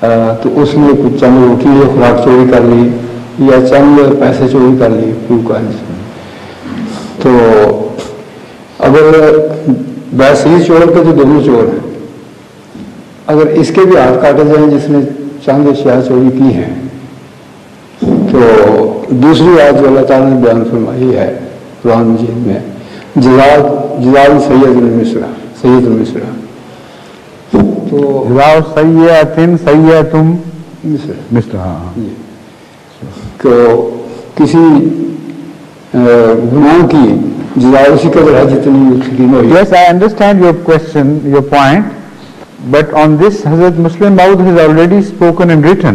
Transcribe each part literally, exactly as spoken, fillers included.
तो उसने कुछ चंद रोटी या खुराक चोरी कर ली या चंद पैसे चोरी कर लिए फ्यू कॉइन्स। तो अगर वैसे ही चोर के तो दोनों चोर हैं, अगर इसके भी हाथ काटे जाएं जिसने चंद अशिया चोरी की हैं, तो दूसरी आयत जो अल्लाह ताला ने बयान फरमाई है कुरान मजीद में, जज़ाद जज़ाद सैयदुल मिस्रा सैयदुल मिस्रा, तो जज़ाउ सय्यतिन सय्यतुम मिस्रा, हाँ, तो किसी गुनाह की जज़ा उसी कदर है जितनी उसकी हुई। Yes, I understand your question, your point, but on this Hazrat Muslim Maud has already spoken and written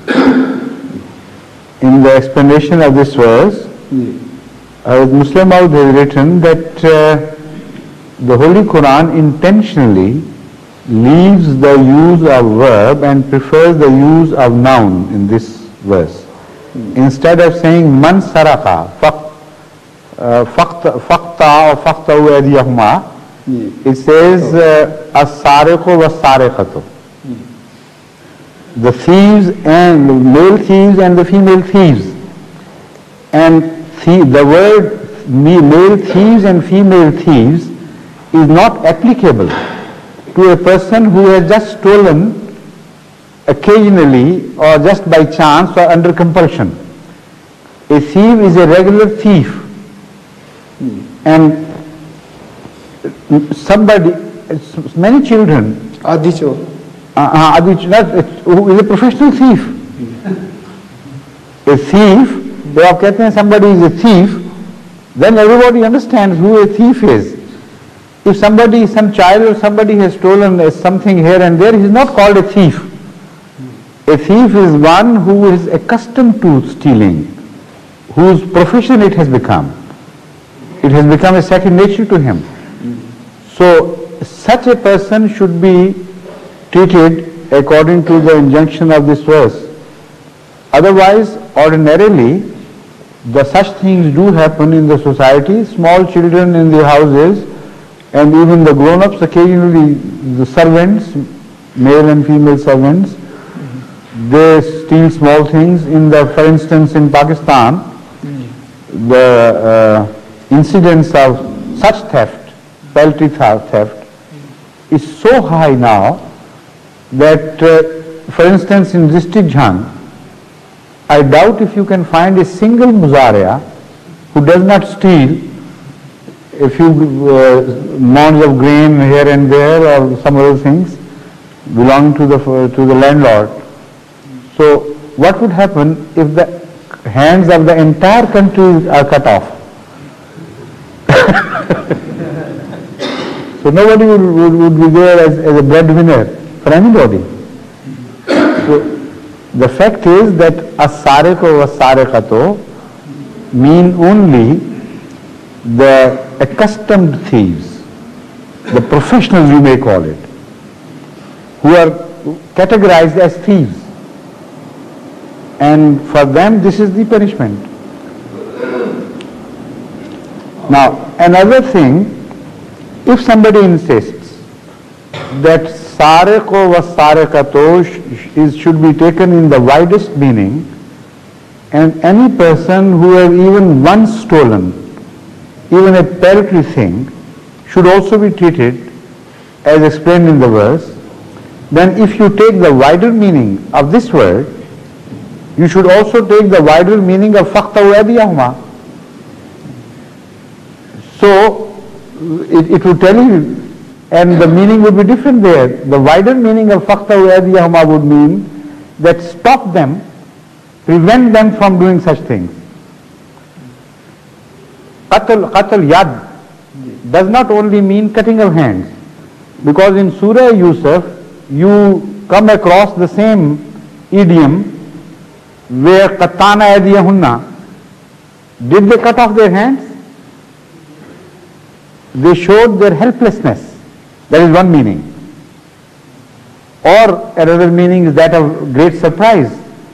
in the explanation of this verse. Hazrat Muslim Maud has written that uh, the Holy Quran intentionally leaves the use of verb and prefers the use of noun in this verse. Instead of saying man saraka, faqta or faqta'u aydiyahuma, it says as-sariqu was-sariqatu. The thieves and the male thieves and the female thieves. And the word male thieves and female thieves is not applicable to a person who has just stolen occasionally or just by chance or under compulsion. A thief is a regular thief, and somebody, many children, Adicho, uh, uh, who is a professional thief. A thief, they are saying somebody is a thief, then everybody understands who a thief is. If somebody, some child or somebody has stolen something here and there, he is not called a thief. A thief is one who is accustomed to stealing, whose profession it has become. It has become a second nature to him. So such a person should be treated according to the injunction of this verse. Otherwise, ordinarily, the such things do happen in the society. Small children in the houses and even the grown-ups, occasionally the servants, male and female servants, they steal small things. In the, for instance, in Pakistan, the uh, incidence of such theft, peltry theft, is so high now that, uh, for instance, in district Jhang, I doubt if you can find a single Muzaria who does not steal a few uh, mounds of grain here and there or some other things belonging to the to the landlord. So what would happen if the hands of the entire country are cut off? So nobody would, would, would be there as, as a breadwinner for anybody. So the fact is that as-sariqu was-sariqatu mean only the accustomed thieves, the professionals you may call it, who are categorized as thieves. And for them this is the punishment. Now another thing, if somebody insists that sariqu was sariqatu is should be taken in the widest meaning, and any person who has even once stolen even a peltry thing should also be treated as explained in the verse, then if you take the wider meaning of this word, you should also take the wider meaning of faqta'u aydiyahuma. So it, it would tell you, and the meaning would be different there. The wider meaning of faqta'u aydiyahuma would mean that stop them, prevent them from doing such things. Qatl, qatl yad does not only mean cutting of hands, because in Surah Yusuf you come across the same idiom where qattana aydiyahunna, did they cut off their hands? They showed their helplessness. That is one meaning. Or another meaning is that of great surprise.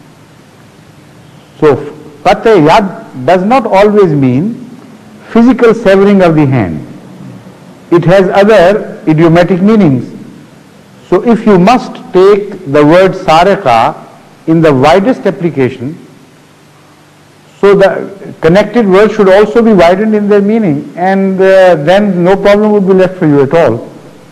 So qat'a yad does not always mean physical severing of the hand. It has other idiomatic meanings. So if you must take the word sarika in the widest application, so the connected words should also be widened in their meaning, and uh, then no problem would be left for you at all.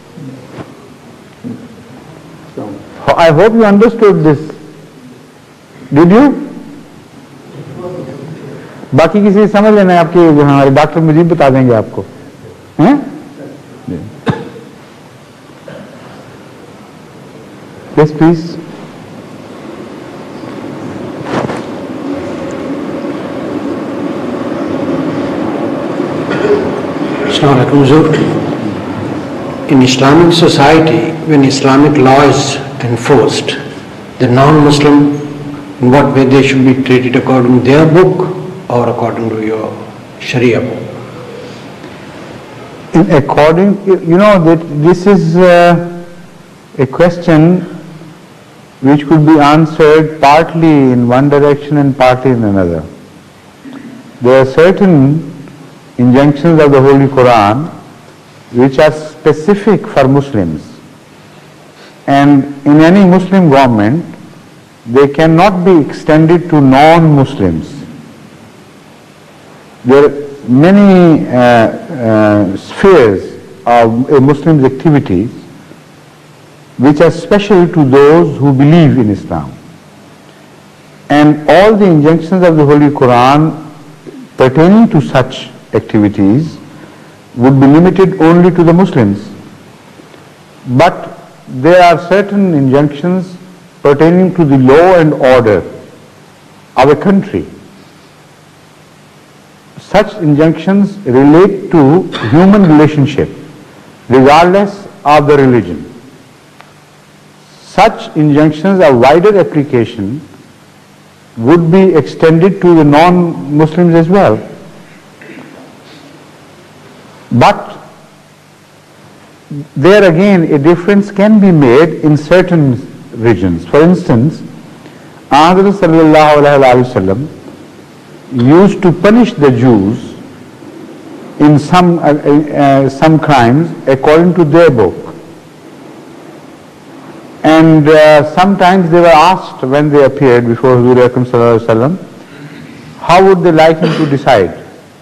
I hope you understood this. Did you? बाकी किसी समझ लेना है, आपके हमारे doctor Mujib बता देंगे आपको, हैं? Yes, please. In Islamic society, when Islamic law is enforced, the non-Muslim, in what way they should be treated according to their book or according to your Sharia book? In according, you know that this is uh, a question which could be answered partly in one direction and partly in another. There are certain injunctions of the Holy Quran which are specific for Muslims, and in any Muslim government they cannot be extended to non-Muslims. There are many uh, uh, spheres of a Muslim's activities which are special to those who believe in Islam, and all the injunctions of the Holy Quran pertaining to such activities would be limited only to the Muslims. But there are certain injunctions pertaining to the law and order of a country. Such injunctions relate to human relationship regardless of the religion. Such injunctions of wider application would be extended to the non-Muslims as well. But there again a difference can be made in certain regions. For instance, Ahmad sallallahu alaihi wasallam used to punish the Jews in some uh, uh, some crimes according to their book. And uh, sometimes they were asked when they appeared before Huzur Akram sallallahu alaihi wasallam, how would they like him to decide?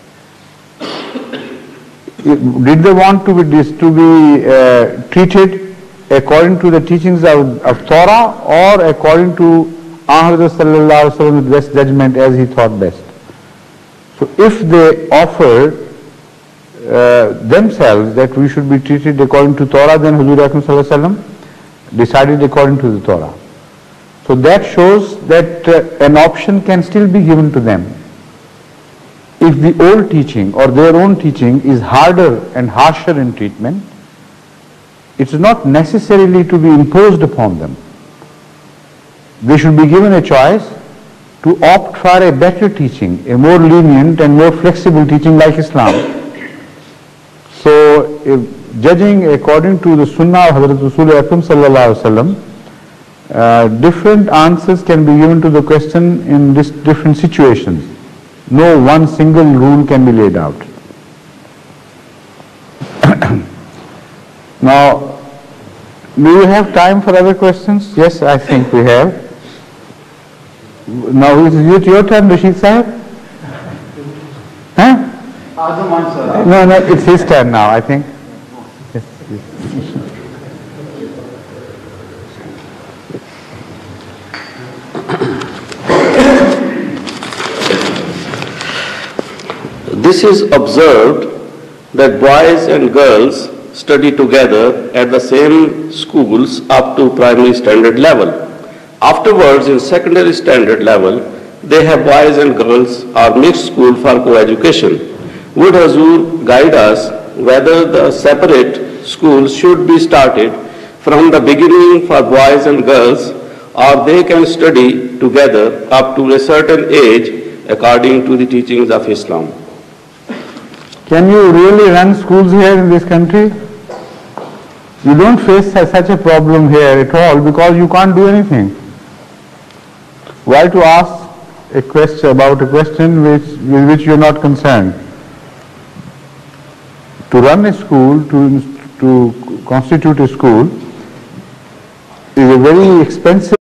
Did they want to be, to be uh, treated according to the teachings of, of Torah, or according to Ahmad sallallahu alaihi wasallam's best judgment as he thought best? So if they offered uh, themselves that we should be treated according to Torah, then Huzur Akram sallallahu alaihi wasallam decided according to the Torah. So that shows that uh, an option can still be given to them. If the old teaching or their own teaching is harder and harsher in treatment, it's not necessarily to be imposed upon them. They should be given a choice to opt for a better teaching, a more lenient and more flexible teaching like Islam. So, if judging according to the Sunnah of Hazrat Rasul Akram sallallahu alaihi wasallam, uh, different answers can be given to the question in this different situations. No one single rule can be laid out. Now, do you have time for other questions? Yes, I think we have. Now, is it your turn, Rashid Sahib? Huh? No, no, it's his turn now, I think. Yes, yes. This is observed that boys and girls study together at the same schools up to primary standard level. Afterwards, in secondary standard level, they have boys and girls or mixed school for co-education. Would Hazur guide us whether the separate schools should be started from the beginning for boys and girls, or they can study together up to a certain age according to the teachings of Islam? Can you really run schools here in this country? You don't face such a problem here at all because you can't do anything. Why to ask a question about a question which, with which you are not concerned? To run a school, to, to constitute a school, is a very expensive